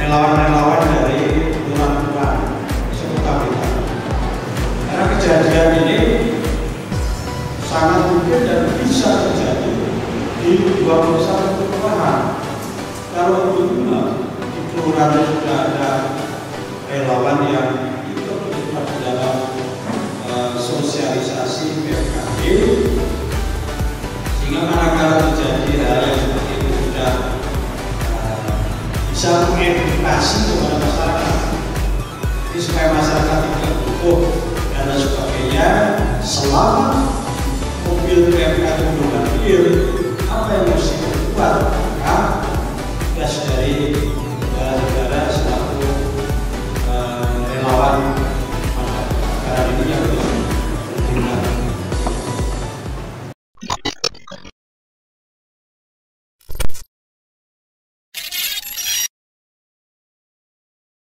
relawan-relawan dari lurah-lurah sekitar kita. Karena kejadian ini sangat mungkin dan bisa terjadi di 21 kelurahan. Kalau dulu di kelurahan sudah ada relawan yang ikut terlibat dalam sosialisasi PKB, sehingga manakala terjadi hal yang seperti itu sudah bisa mengedukasi kepada masyarakat, jadi supaya masyarakat tidak butuh dan sebagainya. Selama mobil PMK itu belum hadir,